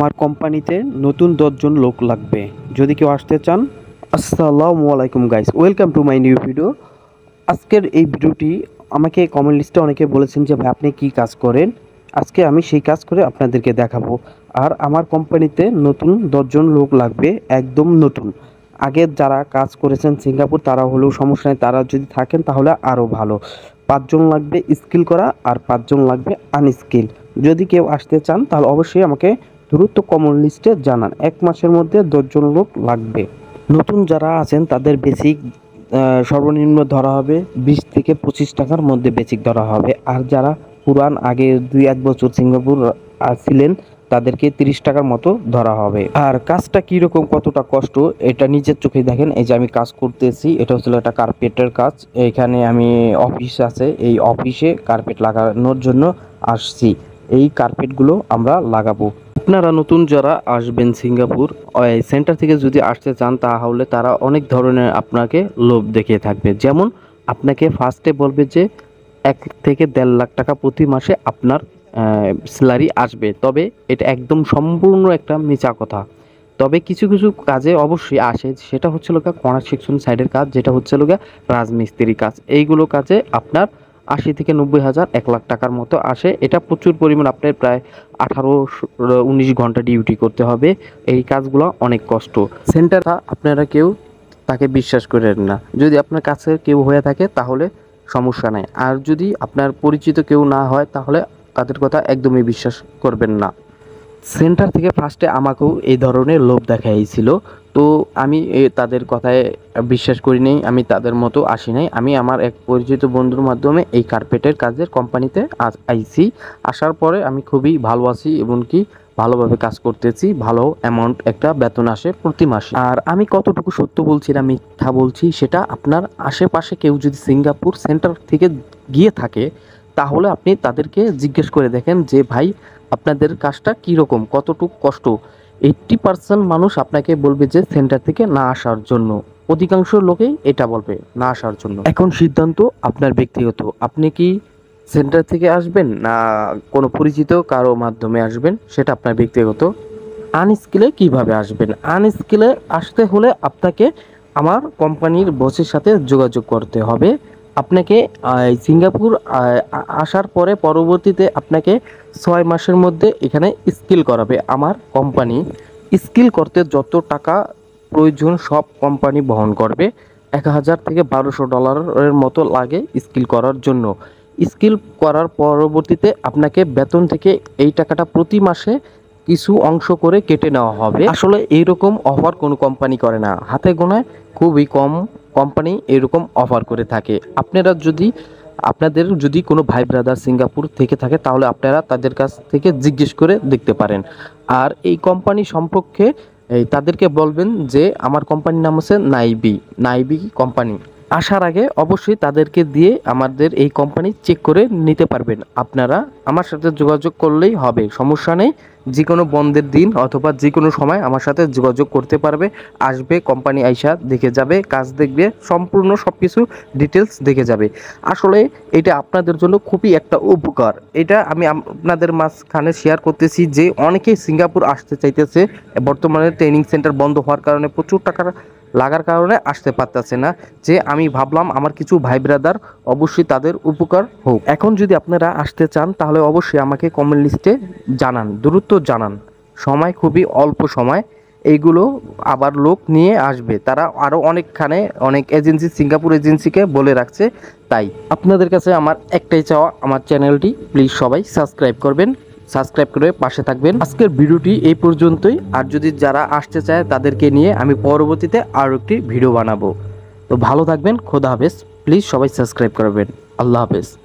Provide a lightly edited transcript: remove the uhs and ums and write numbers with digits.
আমার কোম্পানিতে নতুন 10 জন লোক লাগবে। যদি কেউ আসতে চান। আসসালামু আলাইকুম guys, welcome to my new video. আজকের এই ভিডিওটি আমাকে কমেন্ট লিস্টে অনেকে বলেছেন যে ভাই আপনি কি কাজ করেন। আজকে আমি সেই কাজ করে আপনাদেরকে দেখাবো। আর আমার কোম্পানিতে নতুন 10 জন লোক লাগবে, একদম নতুন। আগে যারা কাজ করেছেন সিঙ্গাপুর তারা হলেও সমস্যা নেই, তারা যদি থাকেন তাহলে আরও ভালো। 5 জন লাগবে স্কিল করা আর 5 জন লাগবে আনস্কিল। যদি কেউ আসতে চান তাহলে অবশ্যই আমাকে দ্রুত কমেন্ট লিস্টে জানান। 1 মাসের মধ্যে 10 জন লোক লাগবে। নতুন যারা আছেন তাদের বেসিক সর্বনিম্ন ধরা হবে 20 থেকে 25 টাকার মধ্যে বেসিক ধরা হবে। আর যারা পুরান আগে 2-1 বছর সিঙ্গাপুর ছিলেন তাদেরকে 30 টাকার মতো ধরা হবে। আর কাজটা কীরকম, কতটা কষ্ট এটা নিজের চোখে দেখেন। এই যে আমি কাজ করতেছি, এটা হচ্ছিল একটা কার্পেটের কাজ। এখানে আমি অফিস আছে, এই অফিসে কার্পেট লাগানোর জন্য আসছি। এই কার্পেটগুলো আমরা লাগাবো। আপনারা নতুন যারা আসবেন সিঙ্গাপুর সেন্টার থেকে যদি আসতে চান তাহলে তারা অনেক ধরনের আপনাকে লোভ দেখিয়ে থাকবে। যেমন আপনাকে ফার্স্টে বলবে যে 1 থেকে 1.5 লাখ টাকা প্রতি মাসে আপনার স্যালারি আসবে। তবে এটা একদম সম্পূর্ণ একটা মিছা কথা। তবে কিছু কিছু কাজে অবশ্যই আসে, সেটা হচ্ছিল কনস্ট্রাকশন সাইডের কাজ, যেটা হচ্ছিল রাজমিস্ত্রি কাজ। এইগুলো কাজে আপনার 80 থেকে 90 হাজার 1 লাখ টাকার মতো আসে। এটা প্রচুর পরিমাণ, আপনার প্রায় 18-19 ঘন্টা ডিউটি করতে হবে। এই কাজগুলো অনেক কষ্ট। সেন্টারটা আপনারা কেউ তাকে বিশ্বাস করেন না। যদি আপনার কাছে কেউ হয়ে থাকে তাহলে সমস্যা নাই, আর যদি আপনার পরিচিত কেউ না হয় তাহলে তাদের কথা একদমই বিশ্বাস করবেন না। সেন্টার থেকে ফার্স্টে আমাকেও এই ধরনের লোভ দেখাইছিল, তো আমি তাদের কথায় বিশ্বাস করি নাই, আমি তাদের মতো আসি নাই। আমি আমার এক পরিচিত বন্ধুর মাধ্যমে এই কার্পেটের কাজের কোম্পানিতে আইছি। আসার পরে আমি খুবই ভালো আছি, এমনকি ভালোভাবে কাজ করতেছি। ভালো অ্যামাউন্ট একটা বেতন আসে প্রতি মাসে। আর আমি কতটুকু সত্য বলছি না মিথ্যা বলছি সেটা আপনার আশেপাশে কেউ যদি সিঙ্গাপুর সেন্টার থেকে গিয়ে থাকে তাহলে আপনি তাদেরকে জিজ্ঞেস করে দেখেন যে ভাই আপনাদের কাজটা কীরকম, কতটুকু কষ্ট। 80% মানুষ আপনাকে বলবে যে সেন্টার থেকে না আসার জন্য। অধিকাংশ লোকেই এটা বলবে না আসার জন্য। এখন সিদ্ধান্ত আপনার ব্যক্তিগত। আপনি কি সেন্টার থেকে আসবেন না কোনো পরিচিত কারো মাধ্যমে আসবেন, সেটা আপনার ব্যক্তিগত। আনস্কিলে কিভাবে আসবেন? আনস্কিলে আসতে হলে আপনাকে আমার কোম্পানির বসের সাথে যোগাযোগ করতে হবে। আপনাকে সিঙ্গাপুর আসার পরে পরবর্তীতে আপনাকে 6 মাসের মধ্যে এখানে স্কিল করাবে আমার কোম্পানি। স্কিল করতে যত টাকা প্রয়োজন সব কোম্পানি বহন করবে। 1000 থেকে $1200 মতো লাগে স্কিল করার জন্য। স্কিল করার পরবর্তীতে আপনাকে বেতন থেকে এই টাকাটা প্রতি মাসে কিছু অংশ করে কেটে নেওয়া হবে। আসলে এইরকম অফার কোনো কোম্পানি করে না, হাতে গোনায় খুবই কম কোম্পানি এরকম অফার করে থাকে। আপনাদের যদি কোনো ভাই ব্রাদার সিঙ্গাপুর থেকে থাকে তাহলে আপনারা তাদের কাছ থেকে জিজ্ঞেস করে দেখতে পারেন। আর এই কোম্পানি সম্পর্কে তাদেরকে বলবেন যে আমার কোম্পানির নাম হচ্ছে নাইবি কোম্পানি। আসার আগে অবশ্যই তাদেরকে দিয়ে আমাদের এই কোম্পানি চেক করে নিতে পারবেন। আপনারা আমার সাথে যোগাযোগ করলেই হবে, সমস্যা নেই। যে কোনো বন্ধের দিন অথবা যে কোনো সময় আমার সাথে যোগাযোগ করতে পারবে। আসবে, কোম্পানি আইসা দেখে যাবে, কাজ দেখবে, সম্পূর্ণ সব কিছু ডিটেলস দেখে যাবে। আসলে এটা আপনাদের জন্য খুবই একটা উপকার। এটা আমি আপনাদের মাঝখানে শেয়ার করতেছি যে অনেকেই সিঙ্গাপুর আসতে চাইতেছে, বর্তমানে ট্রেনিং সেন্টার বন্ধ হওয়ার কারণে প্রচুর টাকা লাগার কারণে আসতে পারতেছে না। যে আমি ভাবলাম আমার কিছু ভাই ব্রাদার অবশ্যই তাদের উপকার হোক। এখন যদি আপনারা আসতে চান তাহলে অবশ্যই আমাকে কমেন্ট লিস্টে জানান, দ্রুত জানান। সময় খুবই অল্প সময়, এইগুলো আবার লোক নিয়ে আসবে। তারা আরও অনেক এজেন্সি সিঙ্গাপুর এজেন্সিকে বলে রাখছে। তাই আপনাদের কাছে আমার একটাই চাওয়া, আমার চ্যানেলটি প্লিজ সবাই সাবস্ক্রাইব করবেন, সাবস্ক্রাইব করে পাশে থাকবেন। আজকের ভিডিওটি এই পর্যন্তই। আর যদি যারা আসতে চায় তাদেরকে নিয়ে আমি পরবর্তীতে আরও একটি ভিডিও বানাবো। তো ভালো থাকবেন, খোদা হাফেজ। প্লিজ সবাই সাবস্ক্রাইব করবেন। আল্লাহ হাফেজ।